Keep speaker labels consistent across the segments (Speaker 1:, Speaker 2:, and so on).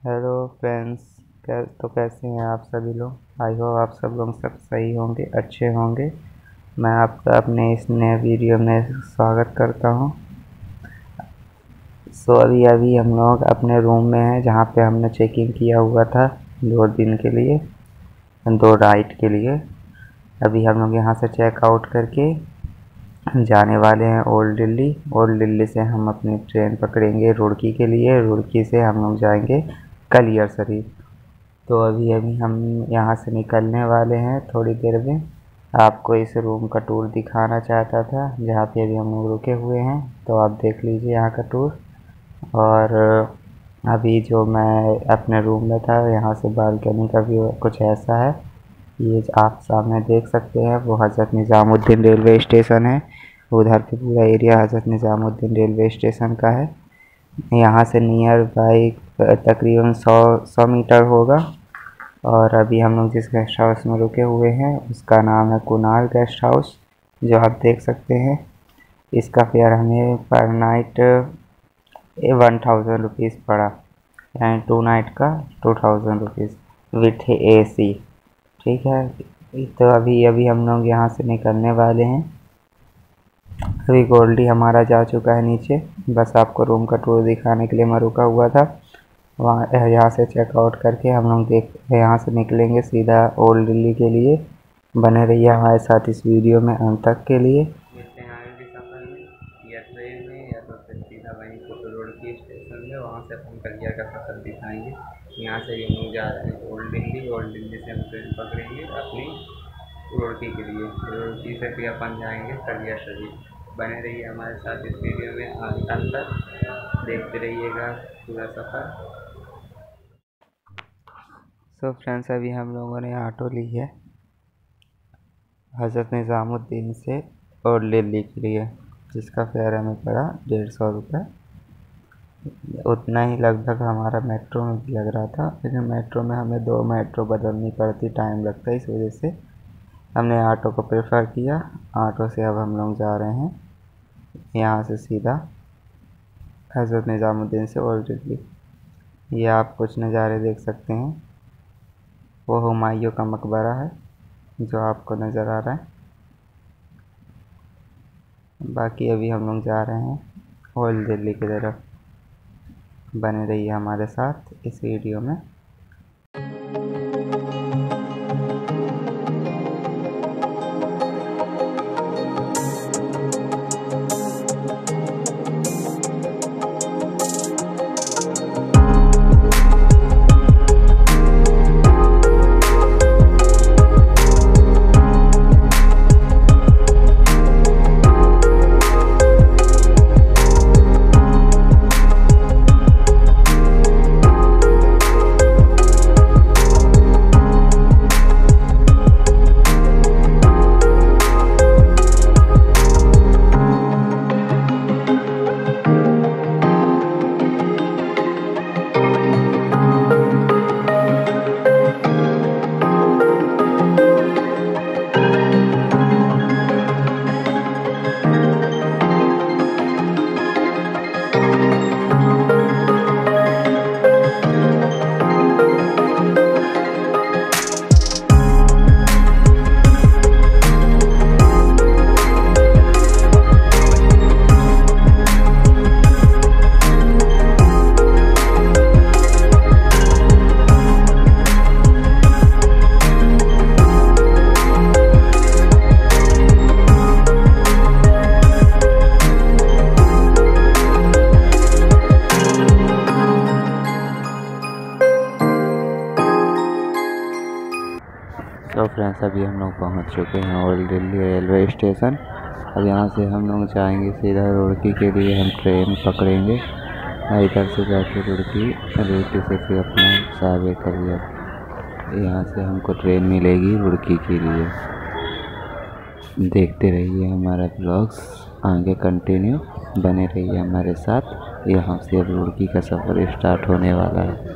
Speaker 1: Hello friends, कैसे हैं आप सभी लोग। आई होप आप सब लोग सब सही होंगे, अच्छे होंगे। मैं आपका अपने इस नए वीडियो में स्वागत करता हूं। अभी हम लोग अपने रूम में हैं, जहां पे हमने चेक इन किया हुआ था 2 दिन के लिए, 2 नाइट के लिए। अभी हम लोग यहां से चेक आउट करके जाने वाले हैं ओल्ड दिल्ली। ओल्ड दिल्ली से हम अपनी ट्रेन पकड़ेंगे रुड़की के लिए। रुड़की से हम लोग जाएंगे कलियर शरीफ। तो अभी हम यहाँ से निकलने वाले हैं थोड़ी देर में। आपको इस रूम का टूर दिखाना चाहता था, जहाँ पे अभी हम लोग रुके हुए हैं। तो आप देख लीजिए यहाँ का टूर। और अभी जो मैं अपने रूम में था, यहाँ से बालकनी का व्यू कुछ ऐसा है। ये आप सामने देख सकते हैं, वो हज़रत निज़ामुद्दीन रेलवे स्टेशन है। उधर पे पूरा area Hazrat Nizamuddin railway station का है। यहाँ से नियर बाई तकरीबन 100 मीटर होगा। और अभी हम लोग जिस गेस्ट हाउस में रुके हुए हैं, उसका नाम है कुनाल गेस्ट हाउस, जो आप देख सकते हैं। इसका फेयर हमें पर नाइट 1000 रुपीज़ पड़ा, यानी 2 नाइट का 2000 रुपीज़ विथ AC। ठीक है, तो अभी हम लोग यहाँ से निकलने वाले हैं। अभी गोल्डी हमारा जा चुका है नीचे। बस आपको रूम का टूर दिखाने के लिए मैं रुका हुआ था। वहाँ यहाँ से चेकआउट करके हम लोग यहाँ से निकलेंगे सीधा ओल्ड दिल्ली के लिए। बने रहिए हमारे साथ इस वीडियो में अंत तक के लिए। या ट्रेन में या तो फिर सीधा वहीं रुड़की स्टेशन में, वहाँ से हम कलियर का सफ़र दिखाएंगे। यहाँ से हम लोग जा रहे हैं ओल्ड दिल्ली। ओल्ड दिल्ली से हम ट्रेन पकड़ेंगे अपनी रुड़की के लिए। रुड़की से फिर अपन जाएंगे कलियर शरीफ। बने रहिए हमारे साथ इस वीडियो में अंत तक, देखते रहिएगा पूरा सफ़र। सो फ्रेंड्स, अभी हम लोगों ने ऑटो ली है हज़रत निज़ामुद्दीन से ओल्ड दिल्ली के लिए, जिसका फेयर हमें पड़ा 150 रुपये। उतना ही लगभग हमारा मेट्रो में भी लग रहा था, लेकिन मेट्रो में हमें 2 मेट्रो बदलनी पड़ती, टाइम लगता है। इस वजह से हमने ऑटो को प्रेफर किया। ऑटो से अब हम लोग जा रहे हैं यहाँ से सीधा हज़रत निज़ामुद्दीन से ओल्ड दिल्ली। ये आप कुछ नज़ारे देख सकते हैं। वो हुमायूं का मकबरा है जो आपको नज़र आ रहा है। बाकी अभी हम लोग जा रहे हैं ओल्ड दिल्ली की तरफ। बने रहिए हमारे साथ इस वीडियो में। तो फ्रेंड्स, अभी हम लोग पहुंच चुके हैं ओल्ड दिल्ली रेलवे स्टेशन। अब यहाँ से हम लोग जाएंगे सीधा रुड़की के लिए। हम ट्रेन पकड़ेंगे इधर से जाके रुड़की से फिर अपना सावे कलियर। यहाँ से हमको ट्रेन मिलेगी रुड़की के लिए। देखते रहिए हमारा ब्लॉग्स आगे कंटिन्यू। बने रहिए हमारे साथ। यहाँ से अब रुड़की का सफ़र स्टार्ट होने वाला है।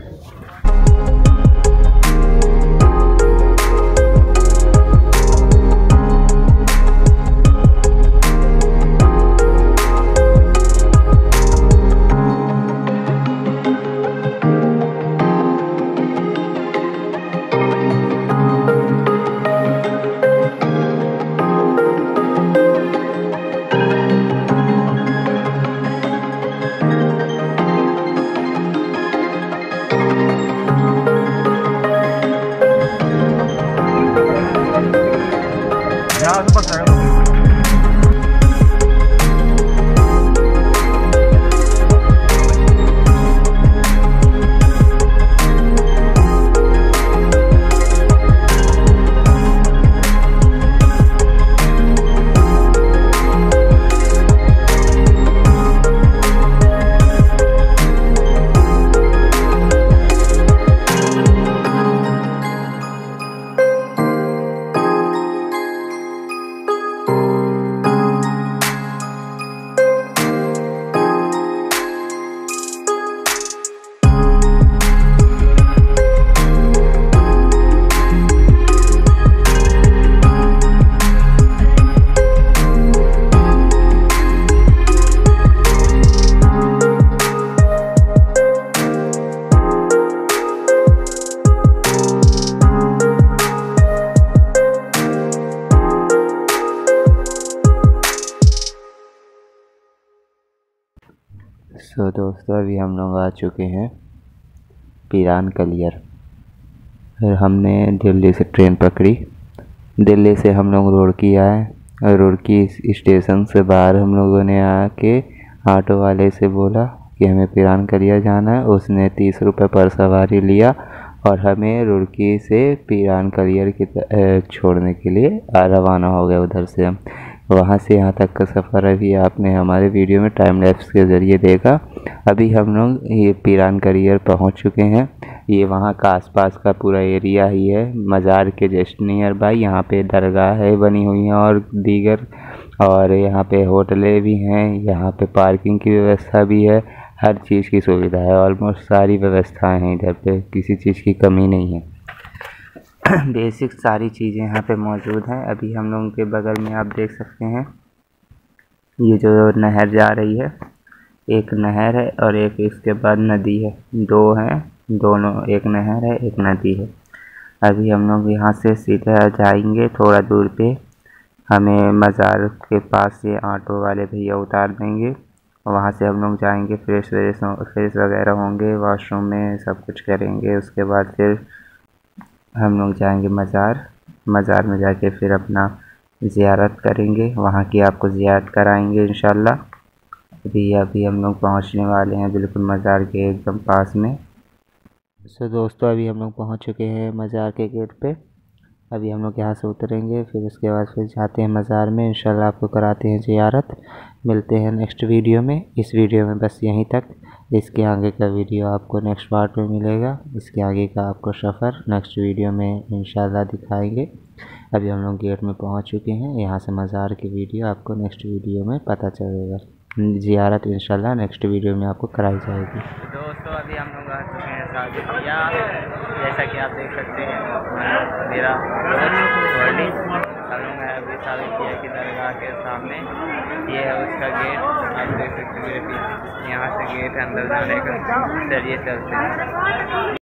Speaker 1: तो दोस्तों अभी हम लोग आ चुके हैं पीरान कलियर। फिर हमने दिल्ली से ट्रेन पकड़ी। दिल्ली से हम लोग रुड़की आए और रुड़की स्टेशन से बाहर हम लोगों ने आके ऑटो वाले से बोला कि हमें पीरान कलियर जाना है। उसने 30 रुपये पर सवारी लिया और हमें रुड़की से पीरान कलियर की छोड़ने के लिए रवाना हो गए। उधर से हम वहाँ से यहाँ तक का सफ़र अभी आपने हमारे वीडियो में टाइम लैप्स के ज़रिए देखा। अभी हम लोग ये पीरान कलियर पहुँच चुके हैं। ये वहाँ का आसपास का पूरा एरिया ही है, मज़ार के जस्ट नियर बाई। यहाँ पे दरगाहें बनी हुई हैं और दीगर, और यहाँ पे होटलें भी हैं। यहाँ पे पार्किंग की व्यवस्था भी है, हर चीज़ की सुविधा है। ऑलमोस्ट सारी व्यवस्थाएं हैं इधर पे, किसी चीज़ की कमी नहीं है। बेसिक सारी चीज़ें यहाँ पे मौजूद हैं। अभी हम लोगों के बगल में आप देख सकते हैं ये जो नहर जा रही है, एक नहर है और एक इसके बाद नदी है। दो हैं, दोनों, एक नहर है एक नदी है। अभी हम लोग यहाँ से सीधा जाएंगे। थोड़ा दूर पे हमें मज़ार के पास से ऑटो वाले भैया उतार देंगे। वहाँ से हम लोग जाएंगे, फ्रेश वगैरह होंगे, वॉशरूम में सब कुछ करेंगे। उसके बाद फिर हम लोग जाएंगे मज़ार में जाके फिर अपना ज़ियारत करेंगे। वहाँ की आपको ज़ियारत कराएंगे इंशाल्लाह। अभी हम लोग पहुँचने वाले हैं बिल्कुल मज़ार के एकदम पास में। सो दोस्तों अभी हम लोग पहुँच चुके हैं मज़ार के गेट पे। अभी हम लोग यहाँ से उतरेंगे, फिर उसके बाद फिर जाते हैं मज़ार में। इंशाल्लाह आपको कराते हैं ज़ियारत। मिलते हैं नेक्स्ट वीडियो में। इस वीडियो में बस यहीं तक। इसके आगे का वीडियो आपको नेक्स्ट पार्ट में मिलेगा। इसके आगे का आपको सफ़र नेक्स्ट वीडियो में इंशाल्लाह दिखाएंगे। अभी हम लोग गेट में पहुँच चुके हैं। यहाँ से मज़ार की वीडियो आपको नेक्स्ट वीडियो में पता चलेगा। ज़ियारत इंशाल्लाह नेक्स्ट वीडियो में आपको कराई जाएगी। दोस्तों अभी हम लोग आ चुके हैं सादिकिया। जैसा कि आप देख सकते हैं मेरा हम लोग अभी सादिकिया की दरगाह के सामने। ये है उसका गेट, आप देख सकते हैं मेरे पीछे। यहाँ से गेट अंदर जाने का। चलिए चलते हैं।